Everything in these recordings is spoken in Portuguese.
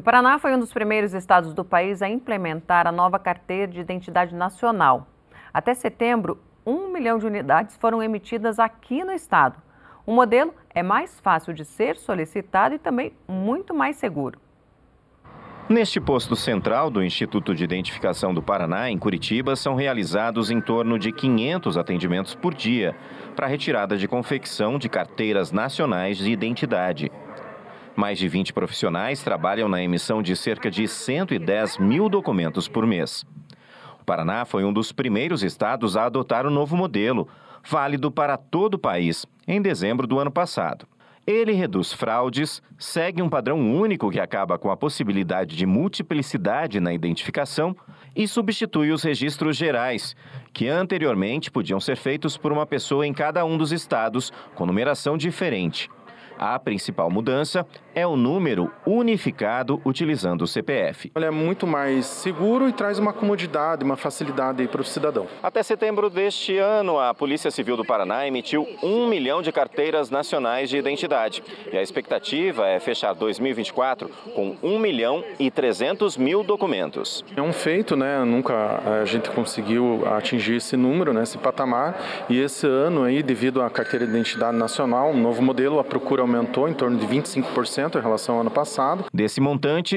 O Paraná foi um dos primeiros estados do país a implementar a nova carteira de identidade nacional. Até setembro, 1 milhão de unidades foram emitidas aqui no estado. O modelo é mais fácil de ser solicitado e também muito mais seguro. Neste posto central do Instituto de Identificação do Paraná, em Curitiba, são realizados em torno de 500 atendimentos por dia para retirada de confecção de carteiras nacionais de identidade. Mais de 20 profissionais trabalham na emissão de cerca de 110 mil documentos por mês. O Paraná foi um dos primeiros estados a adotar o novo modelo, válido para todo o país, em dezembro do ano passado. Ele reduz fraudes, segue um padrão único que acaba com a possibilidade de multiplicidade na identificação e substitui os registros gerais, que anteriormente podiam ser feitos por uma pessoa em cada um dos estados, com numeração diferente. A principal mudança é o número unificado utilizando o CPF. Ele é muito mais seguro e traz uma comodidade, uma facilidade para o cidadão. Até setembro deste ano, a Polícia Civil do Paraná emitiu 1 milhão de carteiras nacionais de identidade. E a expectativa é fechar 2024 com 1 milhão e 300 mil documentos. É um feito, né? Nunca a gente conseguiu atingir esse número, né? Esse patamar. E esse ano, aí, devido à carteira de identidade nacional, um novo modelo, a procura aumentou em torno de 25% em relação ao ano passado. Desse montante,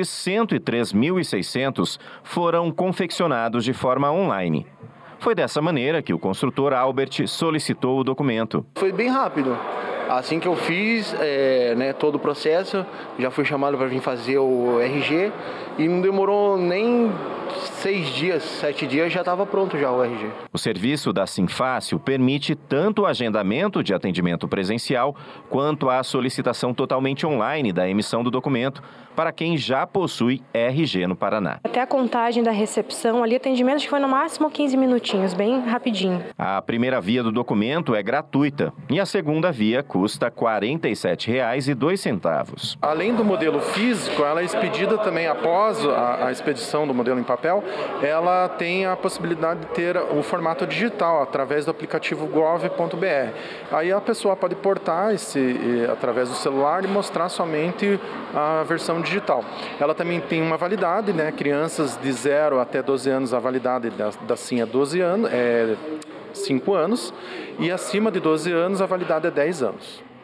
103.600 foram confeccionados de forma online. Foi dessa maneira que o construtor Albert solicitou o documento. Foi bem rápido. Assim que eu fiz todo o processo, já fui chamado para vir fazer o RG e não demorou nem 6 dias, 7 dias já estava pronto já o RG. O serviço da Simfácil permite tanto o agendamento de atendimento presencial quanto a solicitação totalmente online da emissão do documento para quem já possui RG no Paraná. Até a contagem da recepção, ali atendimento que foi no máximo 15 minutinhos, bem rapidinho. A primeira via do documento é gratuita e a segunda via custa R$ 47,02. Além do modelo físico, ela é expedida também após a expedição do modelo em papel, ela tem a possibilidade de ter o formato digital através do aplicativo gov.br. Aí a pessoa pode portar através do celular e mostrar somente a versão digital. Ela também tem uma validade, né? Crianças de 0 até 12 anos, a validade da SIM é 12 anos, 5 anos, e acima de 12 anos a validade é 10 anos.